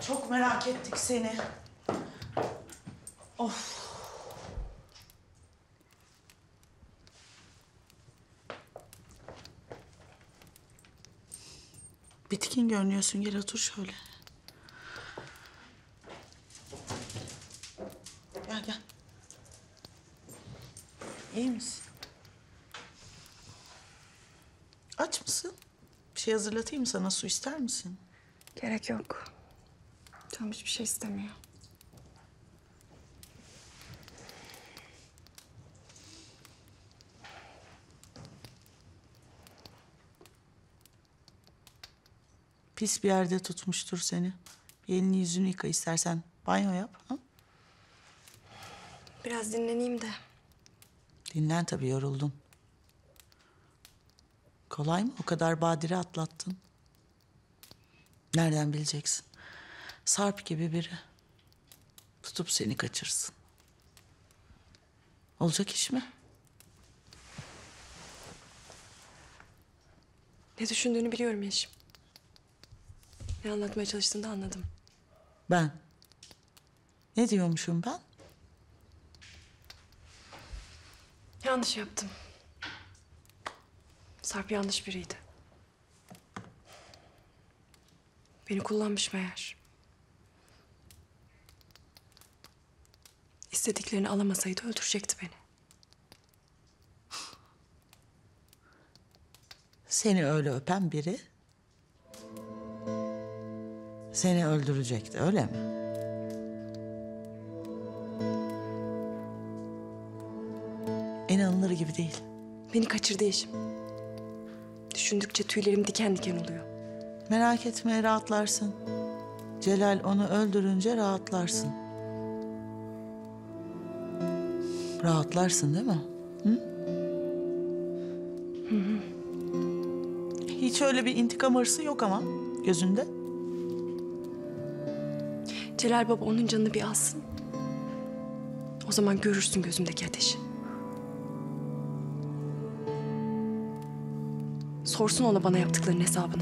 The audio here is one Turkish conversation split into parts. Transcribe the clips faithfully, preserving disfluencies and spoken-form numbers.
Çok merak ettik seni. Of. Bitkin görünüyorsun. Gel otur şöyle. Gel gel. İyi misin? Aç mısın? Bir şey hazırlatayım mı sana? Su ister misin? Gerek yok. Canım hiçbir şey istemiyor. Pis bir yerde tutmuştur seni. Bir elini yüzünü yıka istersen. Banyo yap. Ha? Biraz dinleneyim de. Dinlen tabii, yoruldun. Kolay mı? O kadar badire atlattın. Nereden bileceksin? Sarp gibi biri. Tutup seni kaçırsın. Olacak iş mi? Ne düşündüğünü biliyorum Yeşim. Ne anlatmaya çalıştığını da anladım. Ben? Ne diyormuşum ben? Yanlış yaptım. Sarp yanlış biriydi. Beni kullanmış meğer. İstediklerini alamasaydı öldürecekti beni. Seni öyle öpen biri seni öldürecekti, öyle mi? İnanılır gibi değil. Beni kaçırdı Yeşim. Düşündükçe tüylerim diken diken oluyor. Merak etme, rahatlarsın. Celal onu öldürünce rahatlarsın. Rahatlarsın değil mi? Hı? Hı hı. Hiç öyle bir intikam hırsı yok ama gözünde. Celal Baba onun canını bir alsın. O zaman görürsün gözümdeki ateşi. Sorsun ona bana yaptıklarının hesabını.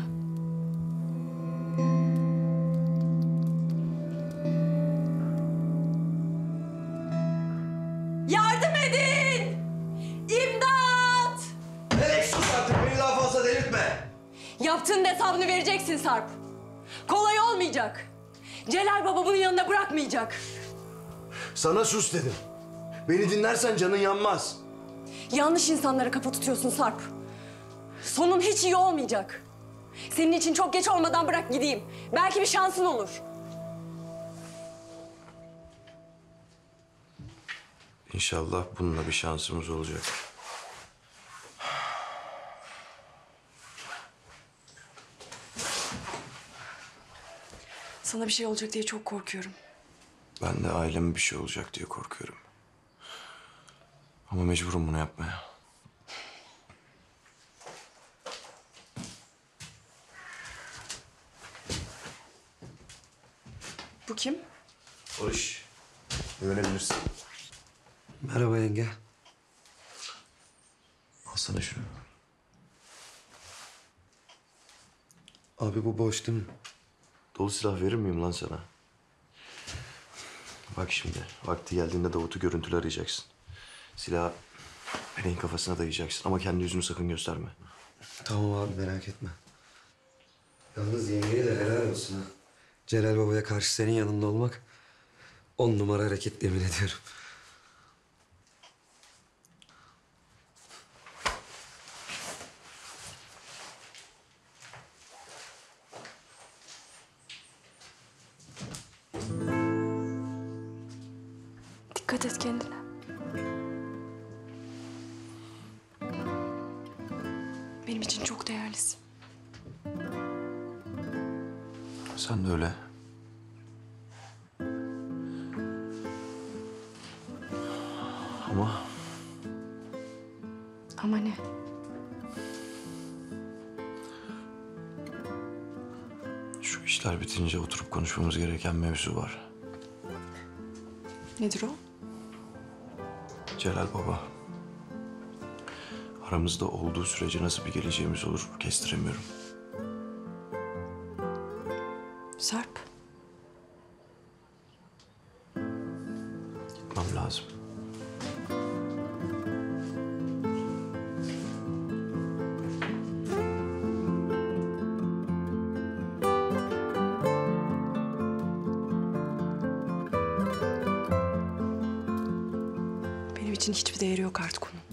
Yardım edin! İmdat! Melek sus artık, beni daha fazla delirtme. Yaptığının hesabını vereceksin Sarp. Kolay olmayacak. Celal Baba bunun yanında bırakmayacak. Sana sus dedim. Beni dinlersen canın yanmaz. Yanlış insanlara kafa tutuyorsun Sarp. Sonun hiç iyi olmayacak. Senin için çok geç olmadan bırak gideyim. Belki bir şansın olur. İnşallah bununla bir şansımız olacak. Sana bir şey olacak diye çok korkuyorum. Ben de aileme bir şey olacak diye korkuyorum. Ama mecburum bunu yapmaya. Bu kim? Barış, güvenebilirsin. Merhaba yenge. Alsana şunu. Abi bu boş değil mi? Dolu silah verir miyim lan sana? Bak şimdi, vakti geldiğinde Davut'u görüntülü arayacaksın. Silahı Pelek'in kafasına dayayacaksın ama kendi yüzünü sakın gösterme. Tamam abi merak etme. Yalnız yengeye de helal olsun ha. Celal Baba'ya karşı senin yanında olmak on numara hareket yemin ediyorum. Dikkat et kendine. Benim için çok değerlisin. Sen de öyle. Ama Ama ne? şu işler bitince oturup konuşmamız gereken mevzu var. Nedir o? Celal Baba. Aramızda olduğu sürece nasıl bir geleceğimiz olur kestiremiyorum. Sarp. konuşmam lazım. Benim için hiçbir değeri yok artık onun.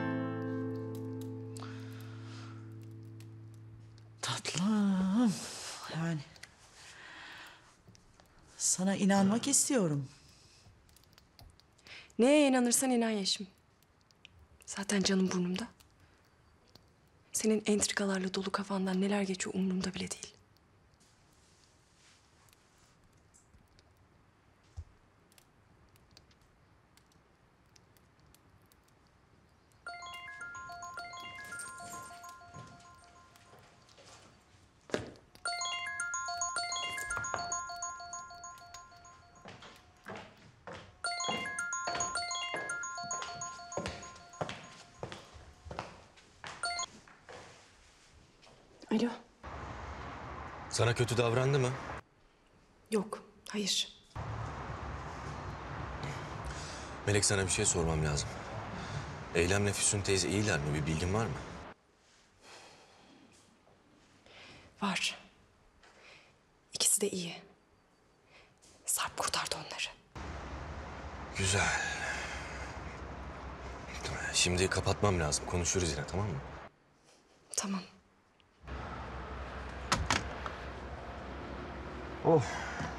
Tatlım. Yani sana inanmak istiyorum. Neye inanırsan inan Yeşim. Zaten canım burnumda. Senin entrikalarla dolu kafandan neler geçiyor umurumda bile değil. Alo. Sana kötü davrandı mı? Yok, hayır. Melek, sana bir şey sormam lazım. Eylemle Füsun teyze iyiler mi? Bir bilgin var mı? Var. İkisi de iyi. Sarp kurtardı onları. Güzel. Şimdi kapatmam lazım. Konuşuruz yine, tamam mı? Tamam. Oh.